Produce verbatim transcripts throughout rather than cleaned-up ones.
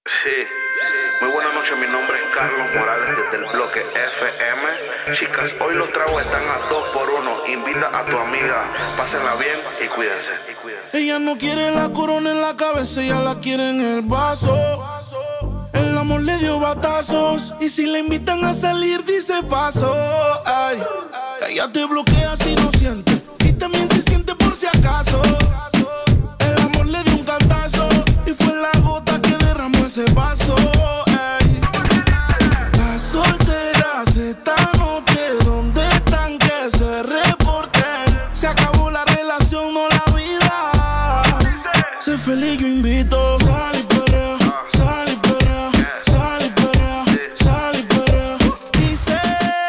Sí, muy buenas noches, mi nombre es Carlos Morales desde el bloque F M. Chicas, hoy los tragos están a dos por uno. Invita a tu amiga, pásenla bien y cuídense. Ella no quiere la corona en la cabeza, ella la quiere en el vaso. El amor le dio batazos y si le invitan a salir dice paso. Ay, ella te bloquea si no siente y también se siente por si acaso. El amor le dio un cantazo y fue la gota que derramó ese vaso. Ay, las solteras esta noche, ¿dónde están? Que se reporten. Se acabó la relación, no la vida. Sé feliz, yo invito. Sal y perrea, sal y perrea, sal y perrea, sal y perrea. Dice,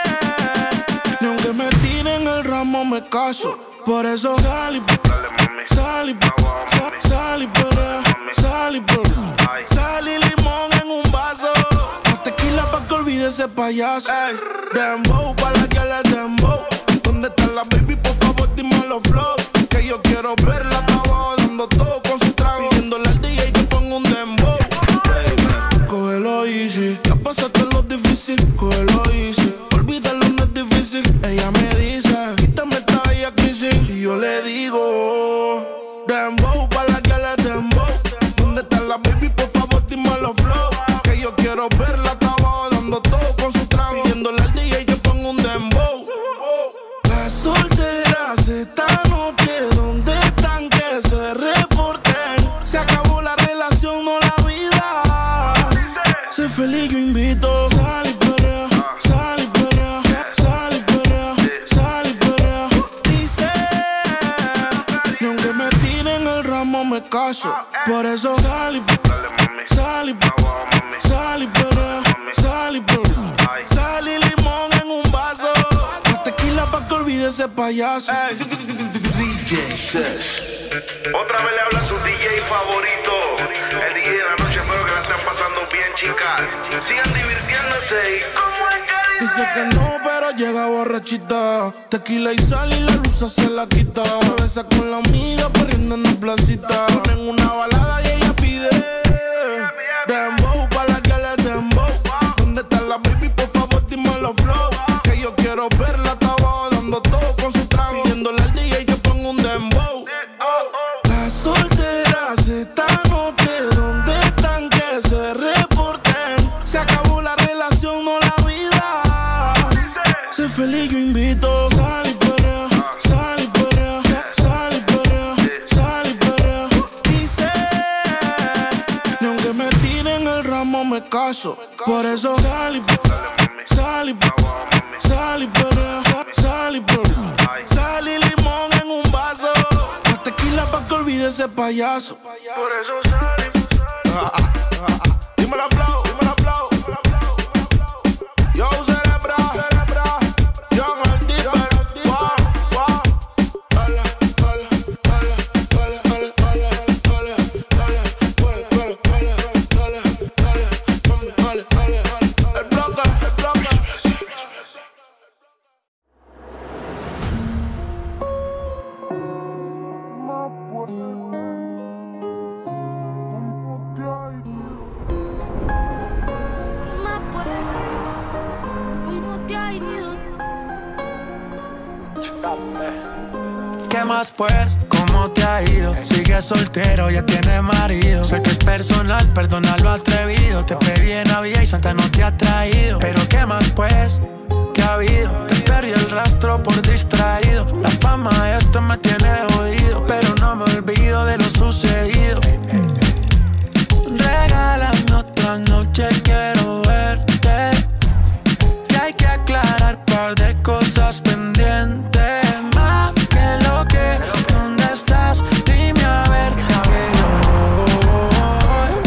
ni aunque me tiren el ramo me caso. Por eso sal y perrea, sal y perrea, sal y perrea, sal y perrea. Sal y limón en un vaso. Más tequila pa' que olvide ese payaso. Ey, dembow pa' la que le dembow. ¿Dónde está la baby? Por favor dime los flow. Que yo quiero verla abajo dando todo con su trago. Pidiéndole al D J que ponga un dembow. Baby, cógelo easy. Ya pasaste lo difícil, cógelo easy. Olvídalo, no es difícil. Ella me dice, quítame esta bella crisis. Y yo le digo, dembow pa' la que le dembow. ¿Dónde está la baby? Por favor dime los flow. Que yo quiero verla abajo dando todo con su trago. Pidiéndole al D J que ponga un dembow. Las solteras esta noche, ¿dónde están? Que se reporten. Se acabó la relación, no la vida. Sé feliz, yo invito. Sal y perrea, sal y perrea, sal y perrea, sal y perrea. Dice, ni aunque me tiren el ramo me caso. Por eso sal y perrea, sal y perrea, sal y perrea, sal y perrea. Sal y limón en un vaso. Más tequila pa' que olvide ese payaso. Ey, D J Sesh. Otra vez le habla su D J favorito, el D J de la noche. Espero que la estén pasando bien, chicas. Sigan divirtiéndose y como es que dice que no, pero llega borrachita. Tequila y sal y la luz se la quita. Se besa con la amiga corriendo en la placita. Ponen una balada y ella pide dembow pa' la que le dembow. ¿Dónde está la baby? Por favor dime los flow. Que yo quiero verla abajo dando todo con su trago. Pidiéndole al D J que ponga un dembow. Las solteras esta noche, ¿dónde están? Que se reporten. Se acabó la relación, no la vida. Sé feliz, yo invito. Sal y perrea, sal y perrea, sal y perrea, sal y perrea. Dice, ni aunque me tiren el ramo me caso. Por eso sal y perrea, sal y perrea, sal y perrea, sal y perrea. Sal y limón en un vaso. Más tequila pa' que olvide ese payaso. por eso sal y Dímelo flow, dímelo flow. Yo cerebra, Young el Dipper. Wow, wow. Hola, hola, hola, hola, hola, hola, hola, hola, hola, hola, hola, hola, hola, hola. El bloque, el bloque. ¿Qué más pues? ¿Cómo te ha ido? Sigues soltero, ya tienes marido. Sé que es personal, perdona lo atrevido. Te pedí en Navidad y Santa no te ha traído. Pero ¿qué más pues? ¿Qué ha habido? Te perdí el rastro por distraído. La fama de esto me tiene jodido, pero no me olvido de lo sucedido. Regálame otra noche, quiero verte. Que hay que aclarar par de cosas pendientes. Más que lo que, ¿dónde estás? Dime a ver que yo voy.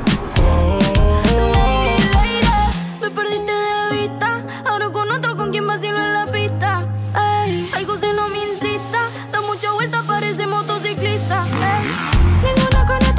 Lady, lady, me perdiste de vista. Ahora con otro, ¿con quién vacilo en la pista? Ey, algo si no me incita. Da mucha vuelta, parece motociclista. Ey, ninguna con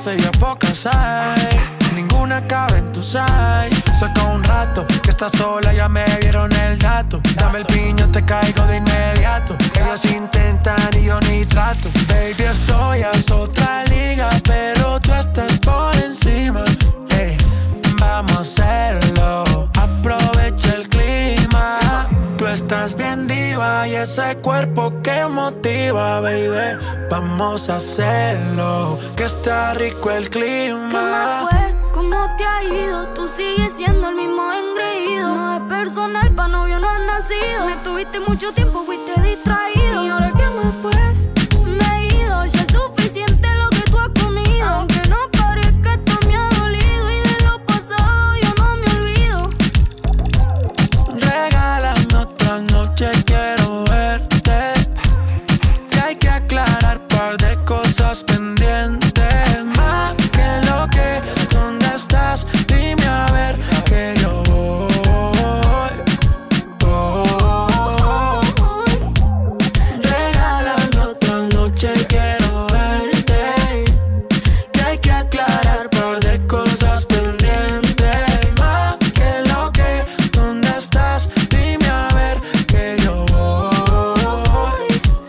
estrellas pocas hay, ninguna cabe en tu size. Saca un rato que estás sola, ya me dieron el dato. Dame el piño, te caigo de inmediato. Ellos intentan y yo ni trato. Baby, estoy a otra liga, pero tú estás por encima. Hey, vamos a hacerlo, aprovecha el clima. Tú estás bien diva y ese cuerpo que motiva, baby. Vamos a hacerlo, que está rico el clima. ¿Qué más fue? ¿Cómo te ha ido? Tú sigues siendo el mismo engreído. No es personal, pa' novio no has nacido. Me tuviste mucho tiempo, fuiste distraído. ¿Y ahora qué más pues? Me he ido, ya es suficiente lo que tú has comido. Aunque no parezca, esto me ha dolido. Y de lo pasado yo no me olvido. Regálame otra noche, quiero verte. Que hay que aclarar par de cosas pendientes. Más que lo que, ¿dónde estás? Dime a ver que yo voy, voy. Regálame otra noche, quiero verte. Que hay que aclarar par de cosas pendientes. Más que lo que, ¿dónde estás? Dime a ver que yo voy,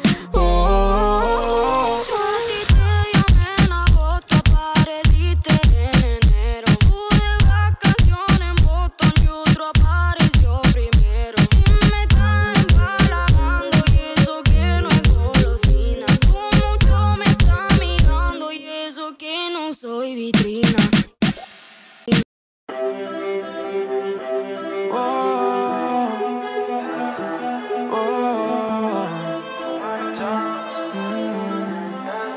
voy. Yo a ti te llamé en agosto, apareciste en enero. Pude vacaciones en Boston y otro apareció primero. Y me estás empalagando y eso que no es golosina. Tú mucho me estás mirando y eso que no soy vitrina. Oh, oh, mm.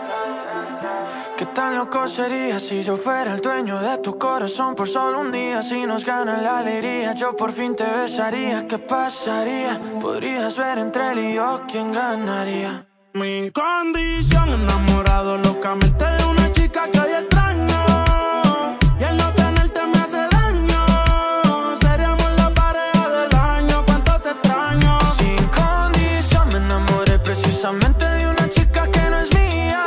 ¿Qué tan loco sería si yo fuera el dueño de tu corazón por solo un día? Si nos gana la alegría, yo por fin te besaría. ¿Qué pasaría? Podrías ver entre él y yo quién ganaría. Mi condición, enamorado locamente de una chica que hoy extraño. Y el no tenerte me hace daño. Seríamos la pareja del año, cuánto te extraño. Sin condición me enamoré precisamente de una chica que no es mía.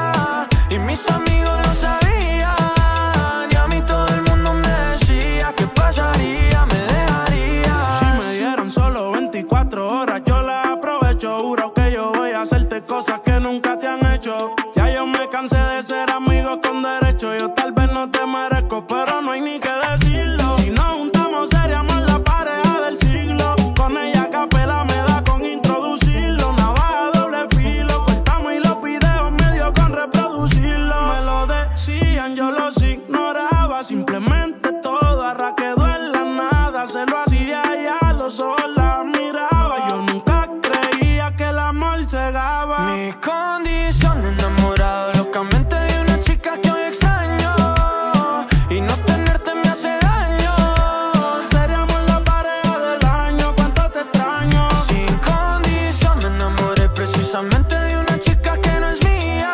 Y mis amigos lo sabían. Y a mí todo el mundo me decía ¿qué pasaría? Me dejaría. Si me dieron solo veinticuatro horas, yo las aprovecho. Juro que yo voy a hacerte cosas que nunca te han hecho. Ya yo me cansé de ser amigos con derecho. Yo tal vez no te merezco, pero no hay ni que decirlo. Si nos juntamos seríamos la pareja del siglo. Con ella a capela me da con introducirlo. Navaja doble filo, cortamos y los videos me dio con reproducirlo. Me lo decían, yo los ignoraba. Simplemente todo arra quedó en la nada. Se lo hacía y a los ojos la miraba. Yo nunca creía que el amor cegaba. Mi condición, enamorado locamente de una chica que hoy extraño. Y no tenerte me hace daño. Seríamos la pareja del año, cuánto te extraño. Sin condición me enamoré precisamente de una chica que no es mía.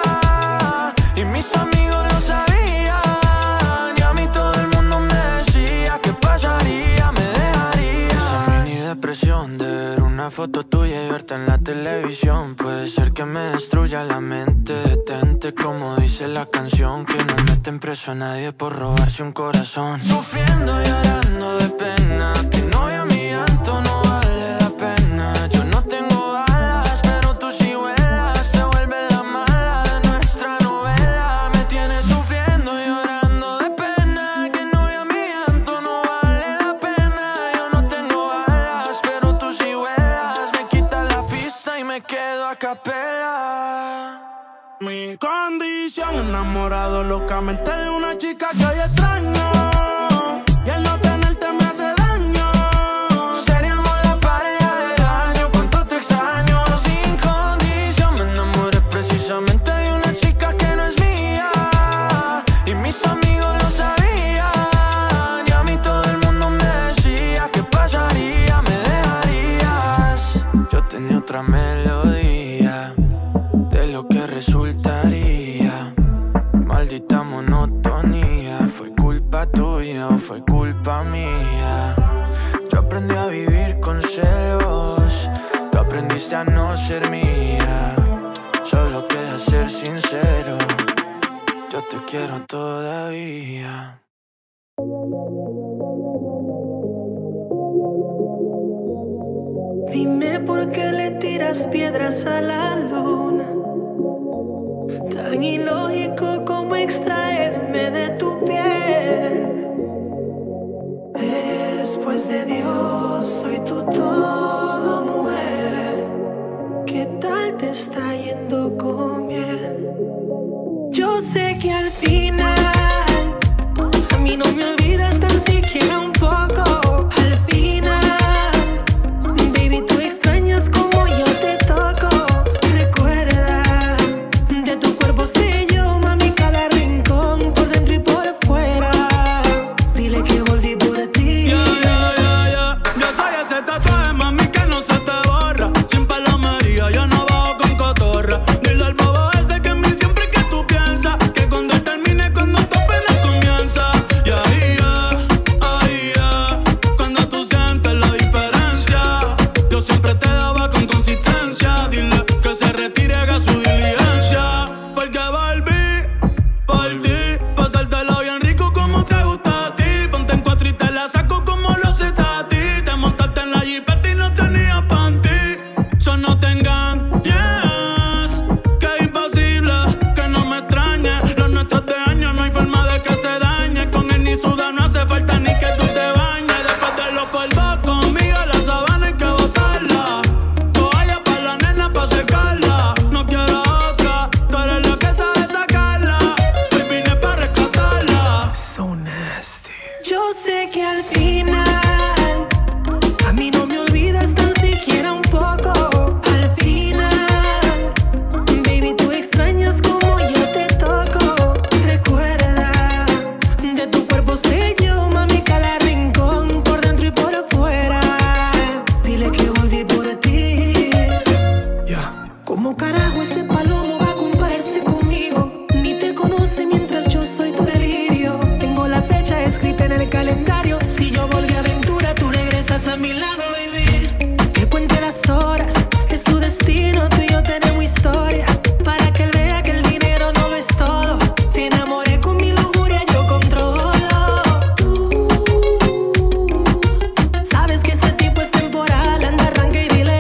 Y mis amigos lo sabían. Y a mí todo el mundo me decía ¿qué pasaría? Me dejaría. Esa mini depresión de ver una foto tuya y verte en la televisión puede ser que me destruya la mente. Detente como dice la canción, que no meten preso a nadie por robarse un corazón. Sufriendo y llorando de pena, que no ya mi llanto no vale la pena. Yo no tengo alas, pero tú sí vuelas. Se vuelve la mala de nuestra novela. Me tienes sufriendo y llorando de pena, que no ya mi llanto no vale la pena. Yo no tengo alas, pero tú sí vuelas. Me quitas la pista y me quedo a capela. Mi condición, enamorado locamente de una chica que hoy extraño. Y el no tenerte me hace daño. Seríamos la pareja del año, cuánto te extraño. Sin condición me enamoré precisamente de una chica que no es mía. Y mis amigos lo sabían. Y a mí todo el mundo me decía ¿qué pasaría? Me dejarías. Yo tenía otra melodía de lo que resultaría. Maldita monotonía. ¿Fue culpa tuya o fue culpa mía? Yo aprendí a vivir con celos. Tú aprendiste a no ser mía. Solo queda ser sincero. yo te quiero todavía. Dime por qué le tiras piedras a la luna. Tan ilógico como extraerme de tu piel. Después de Dios, soy tu todo, mujer. ¿Qué tal te está yendo con él? Yo sé que al final a mí no me olvidas tan siquiera un poco. Al final, baby, tú extrañas como yo te toco. Recuerda, de tu cuerpo sé yo, mami, cada rincón, por dentro y por fuera. Dile que volví por ti. Yeah, yeah, yeah, yeah. Yo soy ese tatuaje, mami, que no se te borra. Sin palomería, yo no bajo con cotorra. Dile al bobo ese que en mí siempre que tú piensas, que cuando él termine, cuando tu pena comienza. Y ahí ya, ahí ya, cuando tú sientes la diferencia, yo siempre te daba con consistencia. Dile que se retire, haga su diligencia. Porque volví por ti, pasártelo bien rico como te gusta a ti. Ponte en cuatro y te la saco como lo sé a ti. Te montaste en la jipeta y no tenías panty. So no te engañes, que es imposible que no me extrañe. Los nuestros de años no hay forma de que se dañe. Con él ni suda, no hace falta ni que tú te bañes. Después de los polvos conmigo la sabana hay que botarla. Toalla pa' la nena pa' secarla. No quiero otra, tú eres la que sabe sacarla. Hoy vine pa' rescatarla. So nasty. Yo sé que al final a mí no me olvidas tan siquiera un poco. Al final, baby, tú extrañas como yo te toco. Recuerda, de tu cuerpo sé yo, mami, cada rincón, por dentro y por fuera. Dile que volví por ti. Yeah. ¿Cómo carajo ese palomo va a compararse conmigo? Ni te conoce mientras yo soy tu delirio. Tengo la fecha escrita en el calendario. Si yo volví a aventura, tú regresas a mi lado, baby. Que cuente las horas, es su destino. Tú y yo tenemos historia. Para que él vea que el dinero no lo es todo. Te enamoré con mi lujuria, yo controlo. Tú sabes que ese tipo es temporal. Anda, arranca y dile.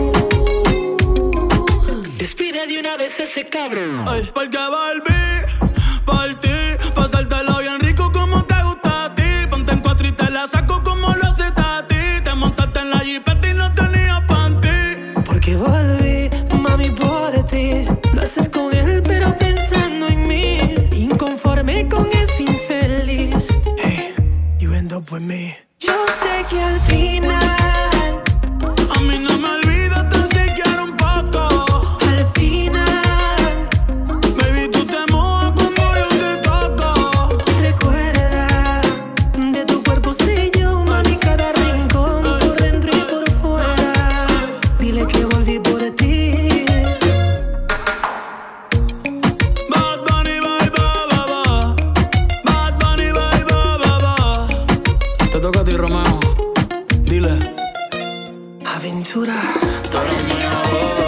Despide de una vez ese cabrón. Ay, porque volví por ti, pasártelo bien rico como te gusta a ti. Ponte en cuatro y te la saco como lo sé a ti. Te montaste en la jipeta y no tenías panty. Porque volví, mami, por ti. Lo haces con él, pero pensando en mí. Inconforme con ese infeliz. Hey, you end up with me. Yo sé que al final, A mí no me olvidas tan siquiera un poco. al final, Baby, tú te mojas cuando yo te toco. recuerda, de tu cuerpo sé yo, mami, cada rincón, por dentro y por fuera. Dile que volví por ti. Bad Bunny, bye, bye, bye, bye. Bad Bunny, bye, bye, bye, bye. Te toca a ti, Romeo. Dile. Aventura. Tú eres mío,